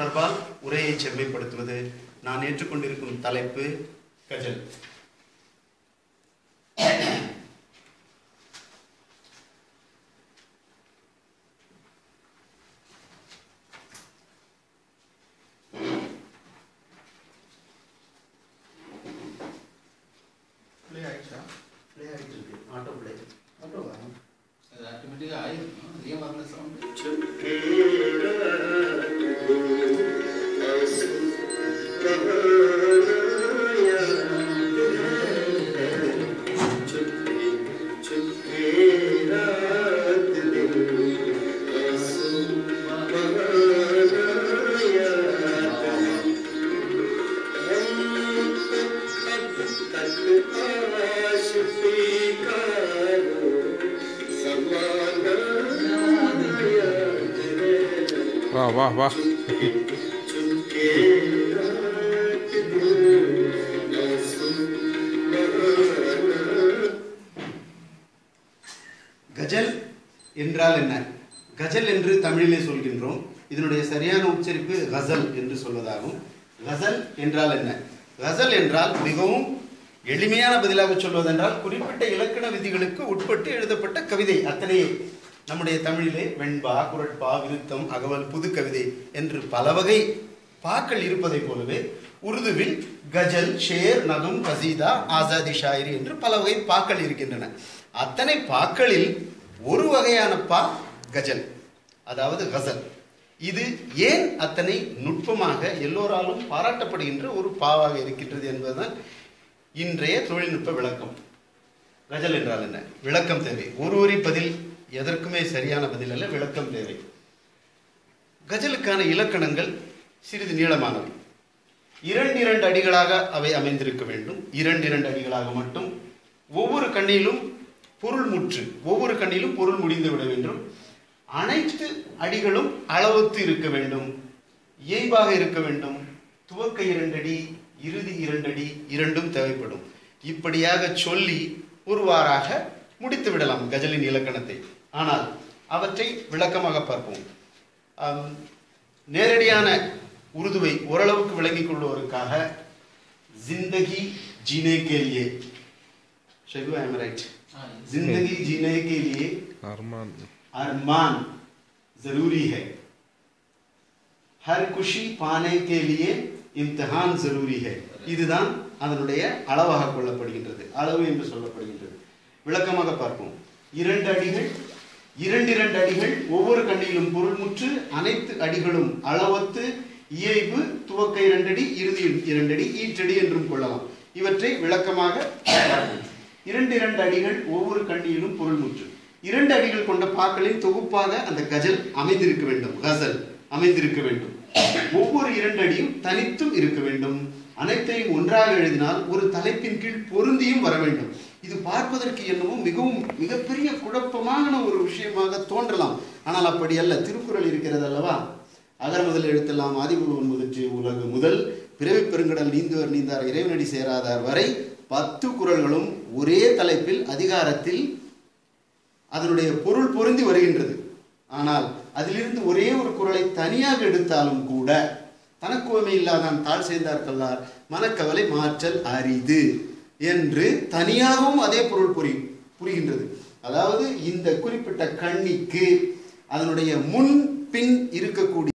தொடர்பால் உரையை செம்மைப்படுத்துவது. நான் ஏற்றுக்கொண்டிருக்கும் தலைப்பு கஜல். वाह वाह वाह। கஜல் என்றால் என்ன? கஜல் என்று தமிழிலே சொல்கின்றோம். இதனுடைய சரியான உச்சரிப்பு கசல் என்று சொல்வதாகும். கசல் என்றால் என்ன? கசல் என்றால் மிகவும் எளிமையான பதிலாக சொல்வதென்றால் குறிப்பிட்ட இலக்கண விதிகளுக்கு உட்பட்டு எழுதப்பட்ட கவிதை அத்தனையே. நம்முடைய தமிழிலே வெண்பா, குரட்பா, விருத்தம், அகவல், புது கவிதை என்று பல வகை பாக்கள் இருப்பதை போலவே உருதுவில் கஜல், ஷேர், நகம், கசீதா, ஆசாதி ஷாயிரி என்று பல வகை பாக்கள் இருக்கின்றன. அத்தனை பாக்களில் ஒரு வகையான பா கஜல், அதாவது கசல். இது ஏன் அத்தனை நுட்பமாக எல்லோராலும் பாராட்டப்படுகின்ற ஒரு பாவாக இருக்கின்றது என்பதுதான் இன்றைய தொழில்நுட்ப விளக்கம். கஜல் என்றால் என்ன? விளக்கம் தேவை. ஒரு வரி பதில் எதற்குமே சரியான பதில் அல்ல, விளக்கம் தேவை. கஜலுக்கான இலக்கணங்கள் சிறிது நீளமானவை. 2 அடிகளாக அவை அமைந்திருக்க வேண்டும். 2 அடிகளாக மட்டும். ஒவ்வொரு கண்ணிலும் பொருள் முற்று, ஒவ்வொரு கண்ணிலும் பொருள் முடிந்து விட வேண்டும். அனைத்து அடிகளும் அளவுத்து இருக்க வேண்டும், இயல்பாக இருக்க வேண்டும். துவக்க 2 அடி, இறுதி 2 அடி, இரண்டும் தேவைப்படும். இப்படியாக சொல்லி ஒருவாறாக முடித்து விடலாம் கஜலின் இலக்கணத்தை. ஆனால் அவற்றை விளக்கமாக பார்ப்போம். நேரடியான உருதுவை ஓரளவுக்கு விளங்கிக் கொள்வதற்காக जिंदगी जीने के लिए, शगु आई एम राइट, जिंदगी जीने के लिए अरमान जरूरी है, हर खुशी पाने के लिए इम्तिहान जरूरी है. இதுதான் அதனுடைய அளவாக கொள்ளப்படுகின்றது, அளவு என்று சொல்லப்படுகின்றது. விளக்கமாக பார்ப்போம். 2 அடிகள், 2 அடிகள், ஒவ்வொரு கண்ணிலும் பொருள்முற்று, அனைத்து அடிகளும் அளவத்து, இயைபு, துவக்க 2 அடி, இறுதி 2 அடி, ஈற்றடி என்றும் கொள்ளலாம். இவற்றை விளக்கமாக பார்ப்போம். 2 அடிகள், ஒவ்வொரு கண்ணியிலும் பொருள்முற்று. 2 அடிகள் கொண்ட பாக்களின் தொகுப்பாக அந்த கஜல் அமைந்திருக்க வேண்டும், கசல் அமைந்திருக்க வேண்டும். ஒவ்வொரு 2 அடியும் தனித்தும் இருக்க வேண்டும். அனைத்தையும் ஒன்றாக எழுதினால் ஒரு தலைப்பின் கீழ் பொருந்தியும் வர வேண்டும். இது பார்ப்பதற்கு என்னவோ மிகப்பெரிய குழப்பமான ஒரு விஷயமாக தோன்றலாம். ஆனால் அப்படி அல்ல. திருக்குறள் இருக்கிறது அல்லவா? அகர முதல் எழுத்தெல்லாம் ஆதிபகவன் முதற்றே உலகு முதல் பிறவி பெருங்கடல் நீந்துவர் நீந்தார் இறைவனடி சேராதார் வரை 10 குறள்களும் ஒரே தலைப்பில் அதிகாரத்தில் அதனுடைய பொருள் பொருந்தி வருகின்றது. ஆனால் அதிலிருந்து ஒரே ஒரு குறளை தனியாக எடுத்தாலும் கூட தனக்குவமை இல்லாதான் தாழ் சேர்ந்தார் கல்லார் மனக்கவலை மாற்றல் அரிது என்று தனியாகவும் அதே பொருள் புரிகின்றது. அதாவது இந்த குறிப்பிட்ட கண்ணிக்கு அதனுடைய முன் பின் இருக்கக்கூடிய